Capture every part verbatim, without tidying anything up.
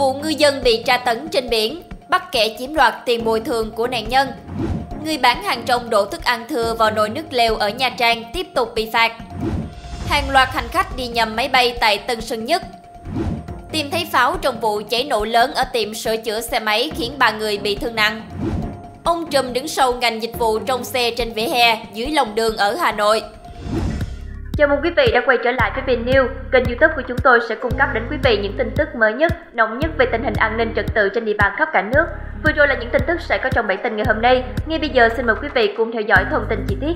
Vụ ngư dân bị tra tấn trên biển, bắt kẻ chiếm đoạt tiền bồi thường của nạn nhân. Người bán hàng rong đổ thức ăn thừa vào nồi nước lèo ở Nha Trang tiếp tục bị phạt. Hàng loạt hành khách đi nhầm máy bay tại Tân Sơn Nhất. Tìm thấy pháo trong vụ cháy nổ lớn ở tiệm sửa chữa xe máy khiến ba người bị thương nặng. Ông trùm đứng sau ngành dịch vụ trông xe trên vỉa hè dưới lòng đường ở Hà Nội. Chào mừng quý vị đã quay trở lại với VinNews. Kênh YouTube của chúng tôi sẽ cung cấp đến quý vị những tin tức mới nhất, nóng nhất về tình hình an ninh trật tự trên địa bàn khắp cả nước. Vừa rồi là những tin tức sẽ có trong bản tin ngày hôm nay. Ngay bây giờ xin mời quý vị cùng theo dõi thông tin chi tiết.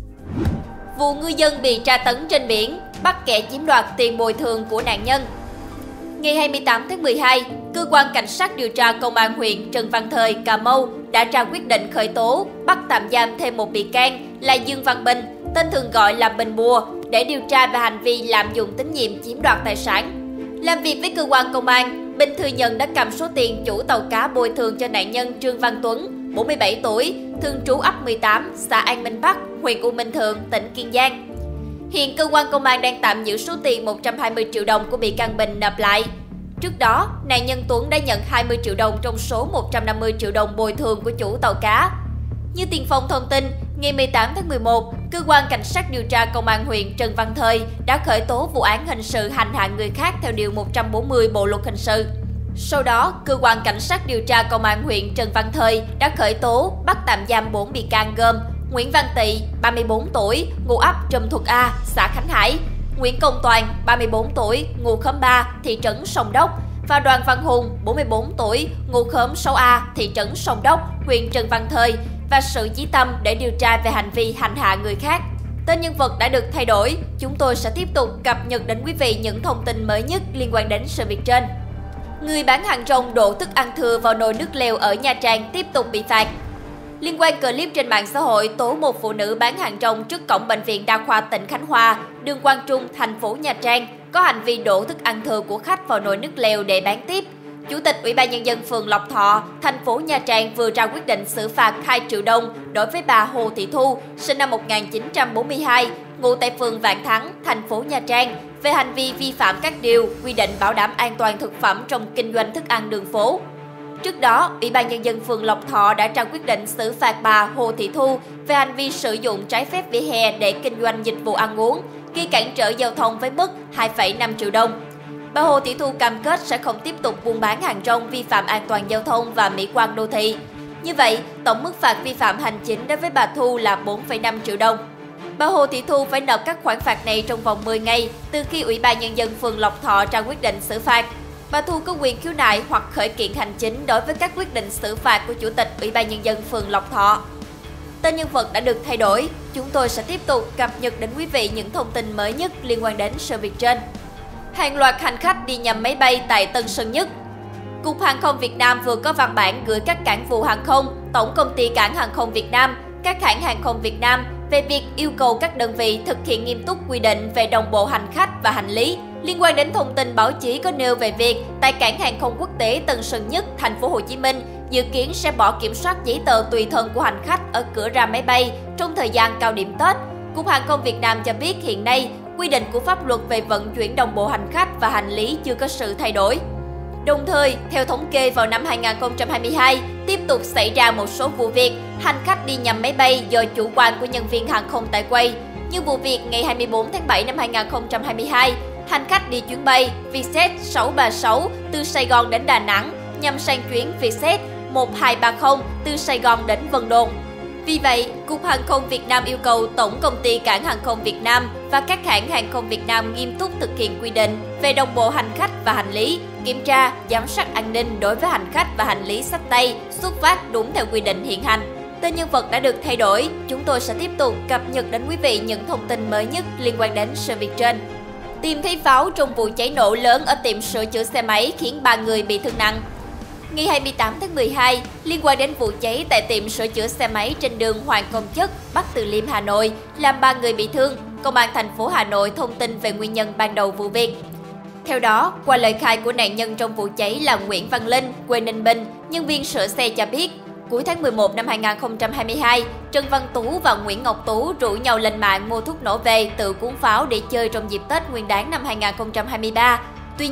Vụ ngư dân bị tra tấn trên biển, bắt kẻ chiếm đoạt tiền bồi thường của nạn nhân. Ngày hai mươi tám tháng mười hai, cơ quan cảnh sát điều tra công an huyện Trần Văn Thời, Cà Mau đã ra quyết định khởi tố, bắt tạm giam thêm một bị can là Dương Văn Bình, tên thường gọi là Bình Bùa, để điều tra về hành vi lạm dụng tín nhiệm chiếm đoạt tài sản. Làm việc với cơ quan công an, Bình thừa nhận đã cầm số tiền chủ tàu cá bồi thường cho nạn nhân Trương Văn Tuấn, bốn mươi bảy tuổi, thường trú ấp mười tám, xã An Minh Bắc, huyện U Minh Thượng, tỉnh Kiên Giang. Hiện cơ quan công an đang tạm giữ số tiền một trăm hai mươi triệu đồng của bị can Bình nộp lại. Trước đó, nạn nhân Tuấn đã nhận hai mươi triệu đồng trong số một trăm năm mươi triệu đồng bồi thường của chủ tàu cá. Như Tiền Phong thông tin, ngày mười tám tháng mười một, cơ quan cảnh sát điều tra công an huyện Trần Văn Thời đã khởi tố vụ án hình sự hành hạ người khác theo điều một trăm bốn mươi Bộ luật hình sự. Sau đó, cơ quan cảnh sát điều tra công an huyện Trần Văn Thời đã khởi tố, bắt tạm giam bốn bị can gồm Nguyễn Văn Tị, ba mươi bốn tuổi, ngụ ấp Trùm Thuật A, xã Khánh Hải; Nguyễn Công Toàn, ba mươi bốn tuổi, ngụ khóm ba, thị trấn Sông Đốc; và Đoàn Văn Hùng, bốn mươi bốn tuổi, ngụ khóm sáu A, thị trấn Sông Đốc, huyện Trần Văn Thời, và Sử Chí Tâm để điều tra về hành vi hành hạ người khác. Tên nhân vật đã được thay đổi, chúng tôi sẽ tiếp tục cập nhật đến quý vị những thông tin mới nhất liên quan đến sự việc trên. Người bán hàng rong đổ thức ăn thừa vào nồi nước lèo ở Nha Trang tiếp tục bị phạt. Liên quan clip trên mạng xã hội tố một phụ nữ bán hàng rong trước cổng bệnh viện đa khoa tỉnh Khánh Hòa, đường Quang Trung, thành phố Nha Trang có hành vi đổ thức ăn thừa của khách vào nồi nước lèo để bán tiếp. Chủ tịch Ủy ban Nhân dân phường Lộc Thọ, thành phố Nha Trang vừa ra quyết định xử phạt hai triệu đồng đối với bà Hồ Thị Thu, sinh năm một nghìn chín trăm bốn mươi hai, ngụ tại phường Vạn Thắng, thành phố Nha Trang, về hành vi vi phạm các điều quy định bảo đảm an toàn thực phẩm trong kinh doanh thức ăn đường phố. Trước đó, Ủy ban Nhân dân phường Lộc Thọ đã ra quyết định xử phạt bà Hồ Thị Thu về hành vi sử dụng trái phép vỉa hè để kinh doanh dịch vụ ăn uống, gây cản trở giao thông với mức hai phẩy năm triệu đồng. Bà Hồ Thị Thu cam kết sẽ không tiếp tục buôn bán hàng rong vi phạm an toàn giao thông và mỹ quan đô thị. Như vậy, tổng mức phạt vi phạm hành chính đối với bà Thu là bốn phẩy năm triệu đồng. Bà Hồ Thị Thu phải nộp các khoản phạt này trong vòng mười ngày từ khi Ủy ban Nhân dân phường Lộc Thọ ra quyết định xử phạt. Bà Thu có quyền khiếu nại hoặc khởi kiện hành chính đối với các quyết định xử phạt của Chủ tịch Ủy ban Nhân dân phường Lộc Thọ. Tên nhân vật đã được thay đổi, chúng tôi sẽ tiếp tục cập nhật đến quý vị những thông tin mới nhất liên quan đến sự việc trên. Hàng loạt hành khách đi nhầm máy bay tại Tân Sơn Nhất. Cục Hàng không Việt Nam vừa có văn bản gửi các cảng vụ hàng không, Tổng công ty Cảng hàng không Việt Nam, các hãng hàng không Việt Nam về việc yêu cầu các đơn vị thực hiện nghiêm túc quy định về đồng bộ hành khách và hành lý. Liên quan đến thông tin báo chí có nêu về việc tại Cảng hàng không quốc tế Tân Sơn Nhất, thành phố Hồ Chí Minh dự kiến sẽ bỏ kiểm soát giấy tờ tùy thân của hành khách ở cửa ra máy bay trong thời gian cao điểm Tết. Cục Hàng không Việt Nam cho biết hiện nay quy định của pháp luật về vận chuyển đồng bộ hành khách và hành lý chưa có sự thay đổi. Đồng thời, theo thống kê vào năm hai nghìn không trăm hai mươi hai, tiếp tục xảy ra một số vụ việc hành khách đi nhầm máy bay do chủ quan của nhân viên hàng không tại quay. Như vụ việc ngày hai mươi bốn tháng bảy năm hai nghìn không trăm hai mươi hai, hành khách đi chuyến bay Vietjet sáu ba sáu từ Sài Gòn đến Đà Nẵng nhằm sang chuyến Vietjet một hai ba không từ Sài Gòn đến Vân Đồn. Vì vậy, Cục Hàng không Việt Nam yêu cầu Tổng công ty Cảng hàng không Việt Nam và các hãng hàng không Việt Nam nghiêm túc thực hiện quy định về đồng bộ hành khách và hành lý, kiểm tra, giám sát an ninh đối với hành khách và hành lý xách tay, xuất phát đúng theo quy định hiện hành. Tên nhân vật đã được thay đổi, chúng tôi sẽ tiếp tục cập nhật đến quý vị những thông tin mới nhất liên quan đến sự việc trên. Tìm thấy pháo trong vụ cháy nổ lớn ở tiệm sửa chữa xe máy khiến ba người bị thương nặng. Ngày hai mươi tám tháng mười hai, liên quan đến vụ cháy tại tiệm sửa chữa xe máy trên đường Hoàng Công Chất, Bắc Từ Liêm, Hà Nội, làm ba người bị thương, Công an thành phố Hà Nội thông tin về nguyên nhân ban đầu vụ việc. Theo đó, qua lời khai của nạn nhân trong vụ cháy là Nguyễn Văn Linh, quê Ninh Bình, nhân viên sửa xe cho biết, cuối tháng mười một năm hai nghìn không trăm hai mươi hai, Trần Văn Tú và Nguyễn Ngọc Tú rủ nhau lên mạng mua thuốc nổ về tự cuốn pháo để chơi trong dịp Tết Nguyên đán năm hai nghìn không trăm hai mươi ba. Tuy nhiên,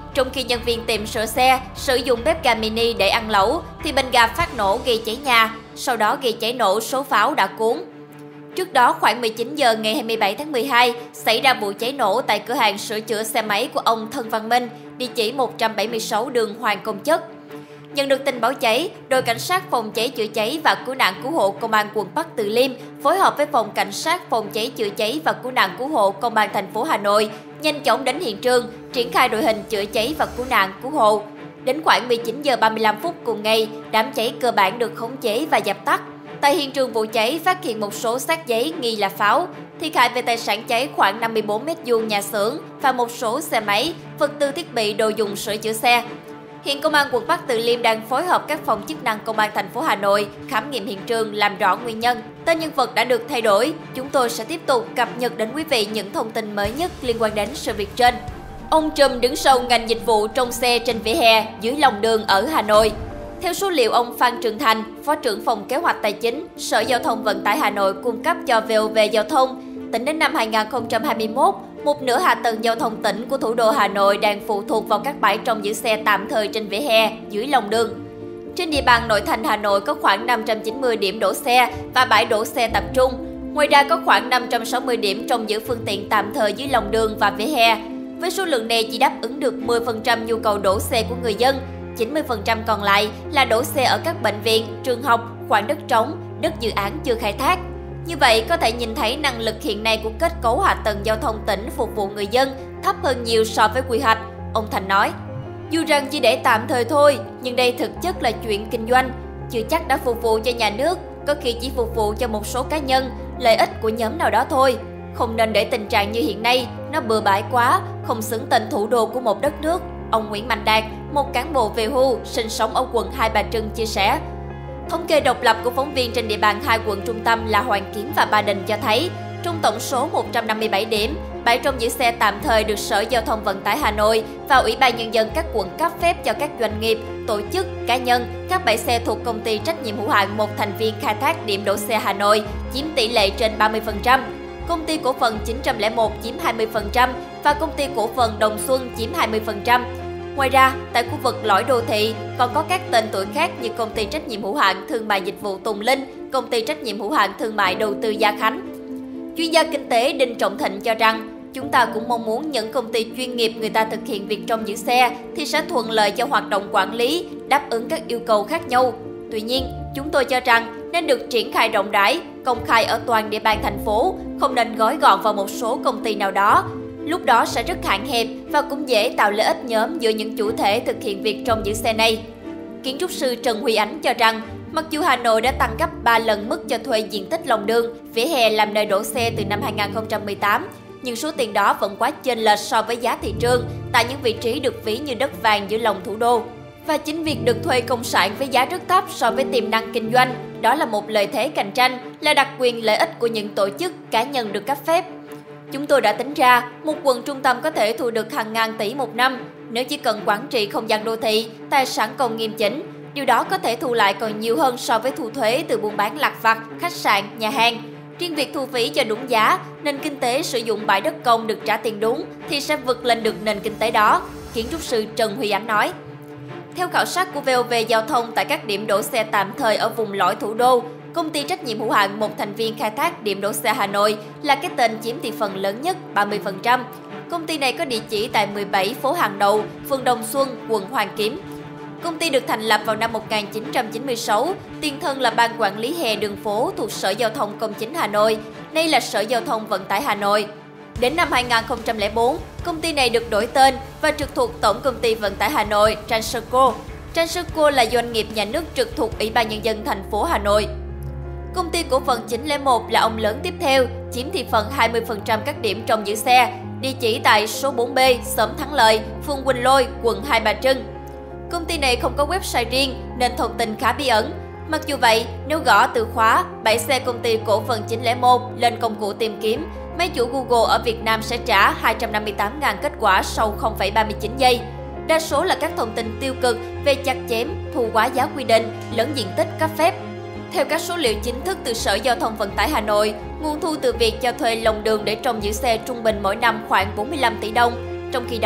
trong khi nhân viên tiệm sửa xe sử dụng bếp ga mini để ăn lẩu thì bình ga phát nổ gây cháy nhà, sau đó gây cháy nổ số pháo đã cuốn. Trước đó khoảng mười chín giờ ngày hai mươi bảy tháng mười hai xảy ra vụ cháy nổ tại cửa hàng sửa chữa xe máy của ông Thân Văn Minh, địa chỉ một trăm bảy mươi sáu đường Hoàng Công Chất. Nhận được tin báo cháy, đội cảnh sát phòng cháy chữa cháy và cứu nạn cứu hộ công an quận Bắc Từ Liêm phối hợp với phòng cảnh sát phòng cháy chữa cháy và cứu nạn cứu hộ công an thành phố Hà Nội nhanh chóng đến hiện trường, triển khai đội hình chữa cháy và cứu nạn cứu hộ. Đến khoảng mười chín giờ ba mươi lăm phút cùng ngày, đám cháy cơ bản được khống chế và dập tắt. Tại hiện trường vụ cháy phát hiện một số xác giấy nghi là pháo. Thiệt hại về tài sản cháy khoảng năm mươi bốn mét vuông nhà xưởng và một số xe máy, vật tư thiết bị đồ dùng sửa chữa xe. Hiện công an quận Bắc Từ Liêm đang phối hợp các phòng chức năng công an thành phố Hà Nội khám nghiệm hiện trường, làm rõ nguyên nhân. Tên nhân vật đã được thay đổi. Chúng tôi sẽ tiếp tục cập nhật đến quý vị những thông tin mới nhất liên quan đến sự việc trên. Ông trùm đứng sau ngành dịch vụ trông xe trên vỉa hè dưới lòng đường ở Hà Nội. Theo số liệu ông Phan Trường Thành, Phó trưởng phòng Kế hoạch Tài chính, Sở Giao thông Vận tải Hà Nội cung cấp cho vê o vê Giao thông, tính đến năm hai nghìn không trăm hai mươi mốt, một nửa hạ tầng giao thông tỉnh của thủ đô Hà Nội đang phụ thuộc vào các bãi trông giữ xe tạm thời trên vỉa hè dưới lòng đường. Trên địa bàn nội thành Hà Nội có khoảng năm trăm chín mươi điểm đỗ xe và bãi đỗ xe tập trung. Ngoài ra có khoảng năm trăm sáu mươi điểm trông giữ phương tiện tạm thời dưới lòng đường và vỉa hè. Với số lượng này chỉ đáp ứng được mười phần trăm nhu cầu đỗ xe của người dân, chín mươi phần trăm còn lại là đỗ xe ở các bệnh viện, trường học, khoảng đất trống, đất dự án chưa khai thác. Như vậy, có thể nhìn thấy năng lực hiện nay của kết cấu hạ tầng giao thông tỉnh phục vụ người dân thấp hơn nhiều so với quy hoạch, ông Thành nói. Dù rằng chỉ để tạm thời thôi, nhưng đây thực chất là chuyện kinh doanh, chưa chắc đã phục vụ cho nhà nước, có khi chỉ phục vụ cho một số cá nhân, lợi ích của nhóm nào đó thôi. Không nên để tình trạng như hiện nay, nó bừa bãi quá, không xứng tên thủ đô của một đất nước, ông Nguyễn Mạnh Đạt, một cán bộ về hưu, sinh sống ở quận Hai Bà Trưng chia sẻ. Thống kê độc lập của phóng viên trên địa bàn hai quận trung tâm là Hoàn Kiếm và Ba Đình cho thấy, trong tổng số một trăm năm mươi bảy điểm, bãi trông giữ xe tạm thời được Sở Giao thông Vận tải Hà Nội và Ủy ban Nhân dân các quận cấp phép cho các doanh nghiệp, tổ chức, cá nhân, các bãi xe thuộc công ty trách nhiệm hữu hạn một thành viên khai thác điểm đỗ xe Hà Nội chiếm tỷ lệ trên ba mươi phần trăm, công ty cổ phần chín không một chiếm hai mươi phần trăm và công ty cổ phần Đồng Xuân chiếm hai mươi phần trăm. Ngoài ra, tại khu vực lõi đô thị còn có các tên tuổi khác như công ty trách nhiệm hữu hạn thương mại dịch vụ Tùng Linh, công ty trách nhiệm hữu hạn thương mại đầu tư Gia Khánh. Chuyên gia kinh tế Đinh Trọng Thịnh cho rằng, chúng ta cũng mong muốn những công ty chuyên nghiệp người ta thực hiện việc trông giữ xe thì sẽ thuận lợi cho hoạt động quản lý, đáp ứng các yêu cầu khác nhau. Tuy nhiên, chúng tôi cho rằng nên được triển khai rộng rãi, công khai ở toàn địa bàn thành phố, không nên gói gọn vào một số công ty nào đó. Lúc đó sẽ rất hạn hẹp và cũng dễ tạo lợi ích nhóm giữa những chủ thể thực hiện việc trông giữ xe này. Kiến trúc sư Trần Huy Ánh cho rằng, mặc dù Hà Nội đã tăng gấp ba lần mức cho thuê diện tích lòng đường, vỉa hè làm nơi đỗ xe từ năm hai nghìn không trăm mười tám, nhưng số tiền đó vẫn quá chênh lệch so với giá thị trường tại những vị trí được ví như đất vàng giữa lòng thủ đô. Và chính việc được thuê công sản với giá rất thấp so với tiềm năng kinh doanh, đó là một lợi thế cạnh tranh, là đặc quyền lợi ích của những tổ chức, cá nhân được cấp phép. Chúng tôi đã tính ra, một quận trung tâm có thể thu được hàng ngàn tỷ một năm nếu chỉ cần quản trị không gian đô thị, tài sản công nghiêm chỉnh. Điều đó có thể thu lại còn nhiều hơn so với thu thuế từ buôn bán lặt vặt, khách sạn, nhà hàng. Riêng việc thu phí cho đúng giá, nền kinh tế sử dụng bãi đất công được trả tiền đúng thì sẽ vượt lên được nền kinh tế đó, kiến trúc sư Trần Huy Ánh nói. Theo khảo sát của vê o vê Giao thông tại các điểm đỗ xe tạm thời ở vùng lõi thủ đô, công ty trách nhiệm hữu hạn một thành viên khai thác điểm đỗ xe Hà Nội là cái tên chiếm thị phần lớn nhất ba mươi phần trăm. Công ty này có địa chỉ tại mười bảy phố Hàng Đậu, phường Đồng Xuân, quận Hoàn Kiếm. Công ty được thành lập vào năm một nghìn chín trăm chín mươi sáu, tiền thân là Ban Quản lý hè đường phố thuộc Sở Giao thông Công chính Hà Nội, nay là Sở Giao thông Vận tải Hà Nội. Đến năm hai nghìn không trăm lẻ bốn, công ty này được đổi tên và trực thuộc Tổng Công ty Vận tải Hà Nội Transurco. Transurco là doanh nghiệp nhà nước trực thuộc Ủy ban Nhân dân thành phố Hà Nội. Công ty cổ phần chín không một là ông lớn tiếp theo, chiếm thị phần hai mươi phần trăm các điểm trông giữ xe, địa chỉ tại số bốn B, xóm Thắng Lợi, phường Quỳnh Lôi, quận Hai Bà Trưng. Công ty này không có website riêng nên thông tin khá bí ẩn. Mặc dù vậy, nếu gõ từ khóa bãi xe công ty cổ phần chín không một lên công cụ tìm kiếm, máy chủ Google ở Việt Nam sẽ trả hai trăm năm mươi tám nghìn kết quả sau không phẩy ba mươi chín giây. Đa số là các thông tin tiêu cực về chặt chém, thu quá giá quy định, lẫn diện tích cấp phép. Theo các số liệu chính thức từ Sở Giao thông Vận tải Hà Nội, nguồn thu từ việc cho thuê lòng đường để trông giữ xe trung bình mỗi năm khoảng bốn mươi lăm tỷ đồng. Trong khi đó,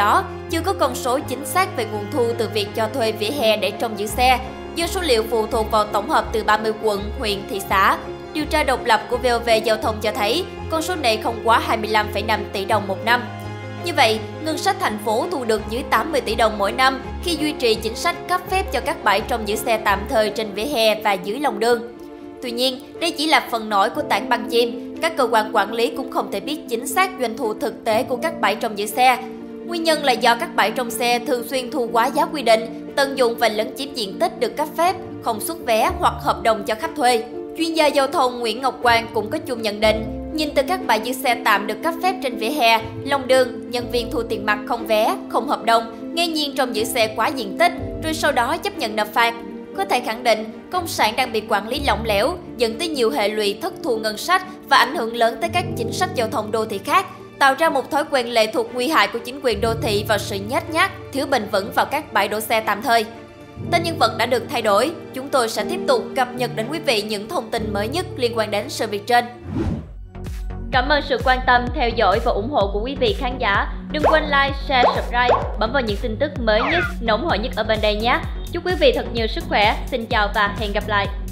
Chưa có con số chính xác về nguồn thu từ việc cho thuê vỉa hè để trông giữ xe, do số liệu phụ thuộc vào tổng hợp từ ba mươi quận, huyện, thị xã. Điều tra độc lập của vê o vê Giao thông cho thấy con số này không quá hai mươi lăm phẩy năm tỷ đồng một năm. Như vậy, ngân sách thành phố thu được dưới tám mươi tỷ đồng mỗi năm khi duy trì chính sách cấp phép cho các bãi trông giữ xe tạm thời trên vỉa hè và dưới lòng đường. Tuy nhiên, đây chỉ là phần nổi của tảng băng chim. Các cơ quan quản lý cũng không thể biết chính xác doanh thu thực tế của các bãi trông giữ xe. Nguyên nhân là do các bãi trông xe thường xuyên thu quá giá quy định, tận dụng và lấn chiếm diện tích được cấp phép, không xuất vé hoặc hợp đồng cho khách thuê. Chuyên gia giao thông Nguyễn Ngọc Quang cũng có chung nhận định, nhìn từ các bãi giữ xe tạm được cấp phép trên vỉa hè, lòng đường, nhân viên thu tiền mặt không vé, không hợp đồng, ngang nhiên trông giữ xe quá diện tích, rồi sau đó chấp nhận nộp phạt. Có thể khẳng định, công sản đang bị quản lý lỏng lẻo, dẫn tới nhiều hệ lụy thất thu ngân sách và ảnh hưởng lớn tới các chính sách giao thông đô thị khác, tạo ra một thói quen lệ thuộc nguy hại của chính quyền đô thị vào sự nhếch nhác, thiếu bền vững vào các bãi đỗ xe tạm thời. Tên nhân vật đã được thay đổi, chúng tôi sẽ tiếp tục cập nhật đến quý vị những thông tin mới nhất liên quan đến sự việc trên. Cảm ơn sự quan tâm, theo dõi và ủng hộ của quý vị khán giả. Đừng quên like, share, subscribe, bấm vào những tin tức mới nhất, nóng hổi nhất ở bên đây nhé. Chúc quý vị thật nhiều sức khỏe. Xin chào và hẹn gặp lại.